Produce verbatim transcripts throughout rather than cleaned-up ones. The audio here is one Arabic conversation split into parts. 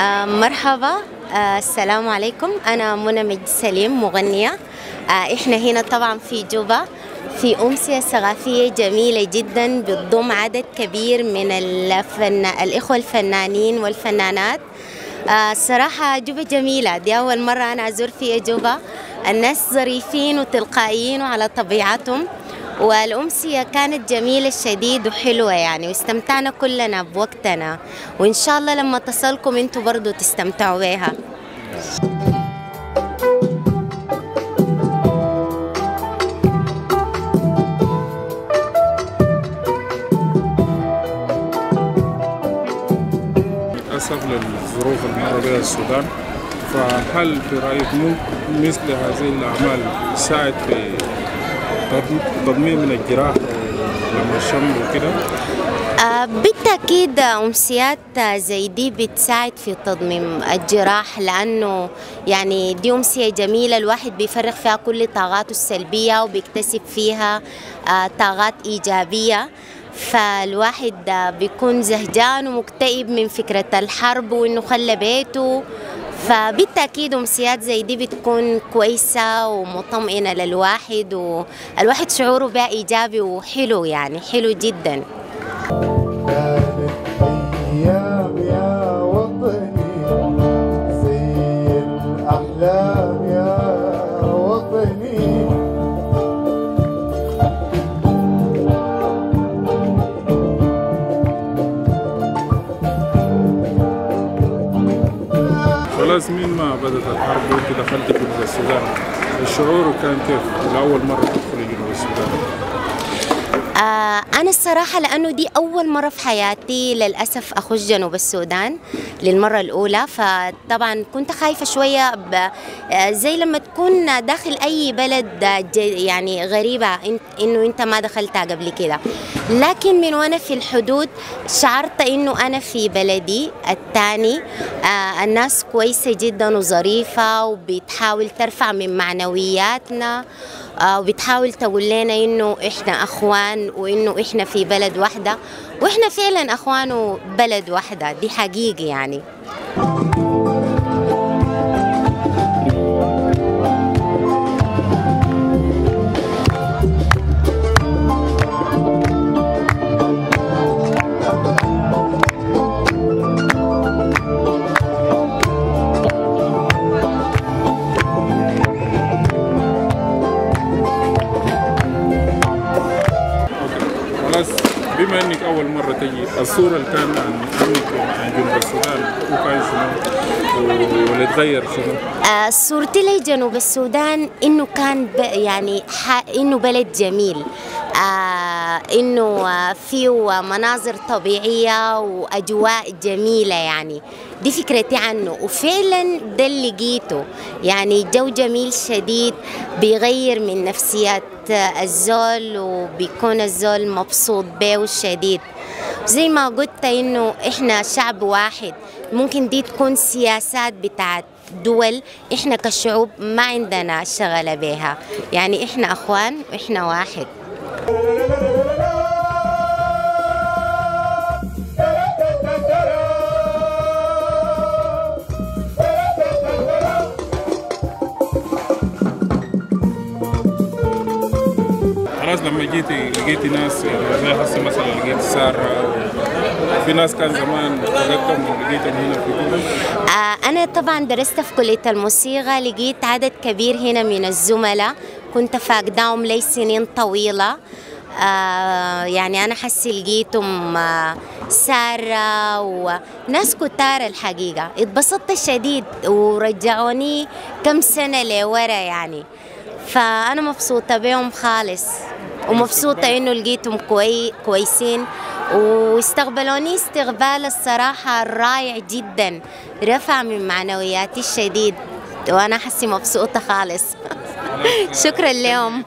آه مرحبا. آه السلام عليكم. أنا منى مجد سليم، مغنية. آه إحنا هنا طبعا في جوبا في أمسية ثقافية جميلة جدا بتضم عدد كبير من الفن... الإخوة الفنانين والفنانات. آه الصراحة جوبا جميلة، دي أول مرة أنا أزور فيها جوبا. الناس ظريفين وتلقائيين وعلى طبيعتهم، والأمسية كانت جميلة شديد وحلوة يعني، واستمتعنا كلنا بوقتنا، وإن شاء الله لما تصلكم انتوا برضو تستمتعوا بها. للأسف للظروف المرة بها السودان، فهل في رأيك ممكن مثل هذه الأعمال تساعد في تضمين من الجراح لما الشم وكده؟ آه بالتأكيد أمسيات زي دي بتساعد في تضمين الجراح، لأنه يعني دي أمسية جميلة الواحد بيفرغ فيها كل طاقاته السلبية وبيكتسب فيها آه طاقات إيجابية. فالواحد بيكون زهجان ومكتئب من فكرة الحرب وإنه خلى بيته، فبالتأكيد أمسيات زي دي بتكون كويسة ومطمئنة للواحد، والواحد شعوره بها إيجابي وحلو يعني حلو جدا. أيام يا وطني زي الأحلام يا وطني. خلاص من ما بدأت الحرب وانت دخلت جنوب السودان، الشعور كان كيف لأول مرة تدخلي جنوب السودان؟ آه أنا الصراحة لأنه دي أول مرة في حياتي للأسف أخش جنوب السودان للمرة الأولى، فطبعا كنت خايفة شوية زي لما تكون داخل أي بلد يعني غريبة إنه أنت ما دخلتها قبل كده، لكن من وأنا في الحدود شعرت إنه أنا في بلدي الثاني. آه الناس كويسة جدا وظريفة وبتحاول ترفع من معنوياتنا، آه وبتحاول تقول لنا إنه إحنا أخوان وإنه إحنا في بلد واحدة، وإحنا فعلا أخوان وبلد واحدة، دي حقيقي يعني. بما انك اول مره تجي، الصوره اللي كان عنك عن جنوب السودان وكان شنو ولا تغير شنو؟ آه صورتي لجنوب السودان انه كان يعني انه بلد جميل، آه انه آه فيه مناظر طبيعيه واجواء جميله يعني، دي فكرتي عنه، وفعلا ده اللي لقيته يعني جو جميل شديد بيغير من نفسيات الزول وبيكون الزول مبسوط بيه شديد. زي ما قلت انه احنا شعب واحد، ممكن دي تكون سياسات بتاعت دول احنا كشعوب ما عندنا شغلة بيها، يعني احنا اخوان واحنا واحد. خلاص لما جيتي لقيتي ناس زي هسه مثلا لقيت سارة، في ناس كان زمان لقيتهم ولقيتهم هنا في جوبا؟ آه أنا طبعا درست في كلية الموسيقى، لقيت عدد كبير هنا من الزملاء كنت فاقداهم لي سنين طويلة. آه يعني أنا حسي لقيتهم آه سارة وناس كتار الحقيقة، اتبسطت شديد ورجعوني كم سنة لورا يعني، فأنا مبسوطة بهم خالص ومبسوطة إنه لقيتهم كوي كويسين واستقبلوني استقبال الصراحة رائع جدا، رفع من معنوياتي الشديد وأنا حسي مبسوطة خالص. شكرا لهم.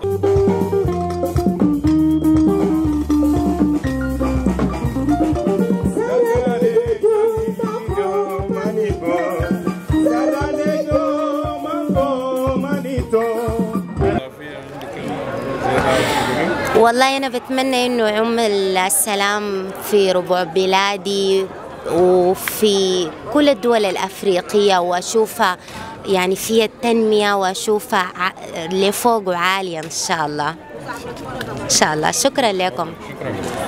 والله أنا بتمنى إنه يعم السلام في ربوع بلادي وفي كل الدول الأفريقية، وأشوفها يعني فيها التنمية، وأشوفها لفوق وعالية إن شاء الله. إن شاء الله. شكرا لكم. شكرا.